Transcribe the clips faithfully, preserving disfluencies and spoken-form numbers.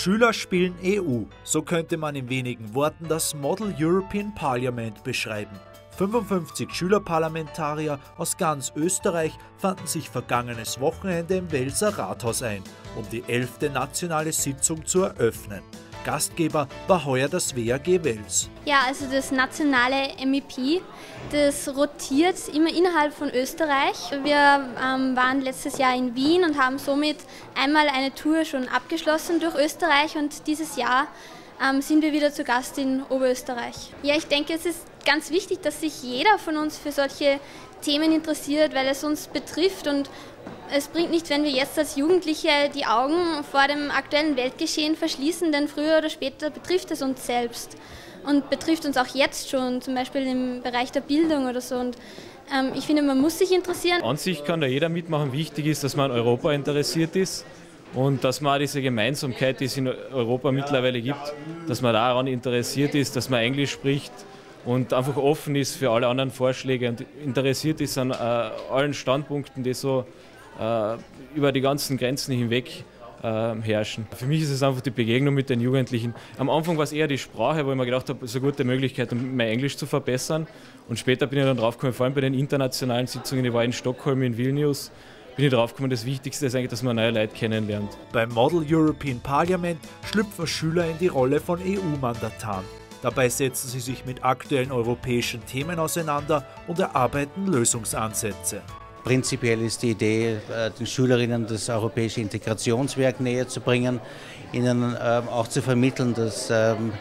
Schüler spielen E U, so könnte man in wenigen Worten das Model European Parliament beschreiben. fünfundfünfzig Schülerparlamentarier aus ganz Österreich fanden sich vergangenes Wochenende im Welser Rathaus ein, um die elfte nationale Sitzung zu eröffnen. Gastgeber war heuer das W A G Wels. Ja, also das nationale M E P, das rotiert immer innerhalb von Österreich. Wir ähm, waren letztes Jahr in Wien und haben somit einmal eine Tour schon abgeschlossen durch Österreich und dieses Jahr ähm, sind wir wieder zu Gast in Oberösterreich. Ja, ich denke, es ist ganz wichtig, dass sich jeder von uns für solche Themen interessiert, weil es uns betrifft und es bringt nichts, wenn wir jetzt als Jugendliche die Augen vor dem aktuellen Weltgeschehen verschließen, denn früher oder später betrifft es uns selbst und betrifft uns auch jetzt schon, zum Beispiel im Bereich der Bildung oder so. Und ähm, ich finde, man muss sich interessieren. An sich kann da jeder mitmachen. Wichtig ist, dass man an Europa interessiert ist und dass man auch diese Gemeinsamkeit, die es in Europa mittlerweile gibt, dass man daran interessiert ist, dass man Englisch spricht und einfach offen ist für alle anderen Vorschläge und interessiert ist an äh, allen Standpunkten, die so äh, über die ganzen Grenzen hinweg äh, herrschen. Für mich ist es einfach die Begegnung mit den Jugendlichen. Am Anfang war es eher die Sprache, wo ich mir gedacht habe, es ist eine gute Möglichkeit, um mein Englisch zu verbessern. Und später bin ich dann draufgekommen, vor allem bei den internationalen Sitzungen, ich war in Stockholm, in Vilnius, bin ich draufgekommen, das Wichtigste ist eigentlich, dass man neue Leute kennenlernt. Beim Model European Parliament schlüpfen Schüler in die Rolle von E U-Mandatan. Dabei setzen sie sich mit aktuellen europäischen Themen auseinander und erarbeiten Lösungsansätze. Prinzipiell ist die Idee, den Schülerinnen das europäische Integrationswerk näher zu bringen, ihnen auch zu vermitteln, dass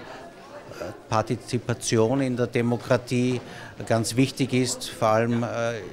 Partizipation in der Demokratie ganz wichtig ist, vor allem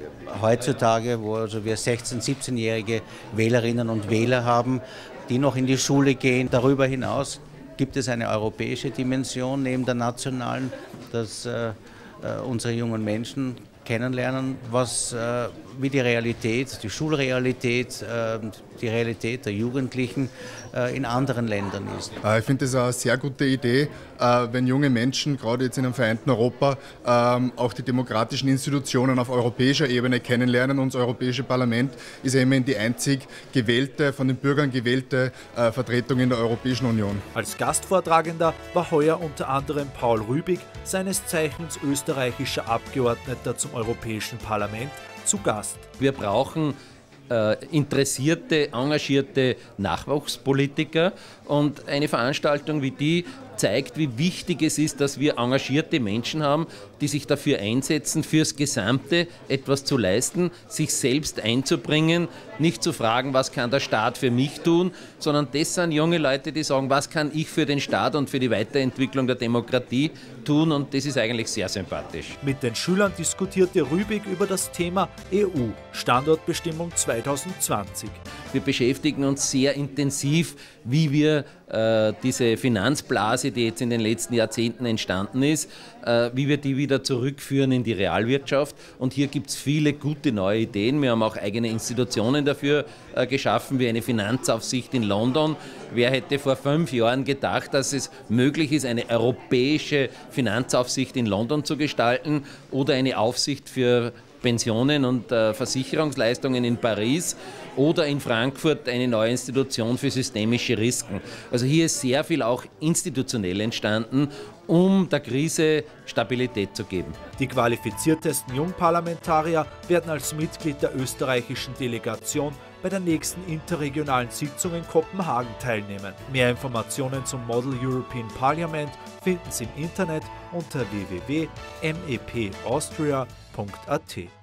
heutzutage, wo also wir sechzehn-, siebzehnjährige Wählerinnen und Wähler haben, die noch in die Schule gehen. Darüber hinaus gibt es eine europäische Dimension neben der nationalen, dass äh, unsere jungen Menschen kennenlernen, was, äh, wie die Realität, die Schulrealität, äh, die Realität der Jugendlichen äh, in anderen Ländern ist. Ich finde das eine sehr gute Idee, äh, wenn junge Menschen, gerade jetzt in einem vereinten Europa, äh, auch die demokratischen Institutionen auf europäischer Ebene kennenlernen. Und das Europäische Parlament ist ja immerhin die einzig gewählte, von den Bürgern gewählte äh, Vertretung in der Europäischen Union. Als Gastvortragender war heuer unter anderem Paul Rübig, seines Zeichens österreichischer Abgeordneter zum Europäischen Parlament, zu Gast. Wir brauchen äh, interessierte, engagierte Nachwuchspolitiker und eine Veranstaltung wie die zeigt, wie wichtig es ist, dass wir engagierte Menschen haben, die sich dafür einsetzen, fürs Gesamte etwas zu leisten, sich selbst einzubringen, nicht zu fragen, was kann der Staat für mich tun, sondern das sind junge Leute, die sagen, was kann ich für den Staat und für die Weiterentwicklung der Demokratie tun, und das ist eigentlich sehr sympathisch. Mit den Schülern diskutierte Rübig über das Thema E U, Standortbestimmung zweitausendzwanzig. Wir beschäftigen uns sehr intensiv, wie wir äh, diese Finanzblase, die jetzt in den letzten Jahrzehnten entstanden ist, äh, wie wir die wieder zurückführen in die Realwirtschaft. Und hier gibt es viele gute neue Ideen. Wir haben auch eigene Institutionen dafür äh, geschaffen, wie eine Finanzaufsicht in London. Wer hätte vor fünf Jahren gedacht, dass es möglich ist, eine europäische Finanzaufsicht in London zu gestalten oder eine Aufsicht für Pensionen und äh, Versicherungsleistungen in Paris oder in Frankfurt eine neue Institution für systemische Risiken. Also hier ist sehr viel auch institutionell entstanden, um der Krise Stabilität zu geben. Die qualifiziertesten Jungparlamentarier werden als Mitglied der österreichischen Delegation bei der nächsten interregionalen Sitzung in Kopenhagen teilnehmen. Mehr Informationen zum Model European Parliament finden Sie im Internet unter w w w punkt m e p austria punkt a t.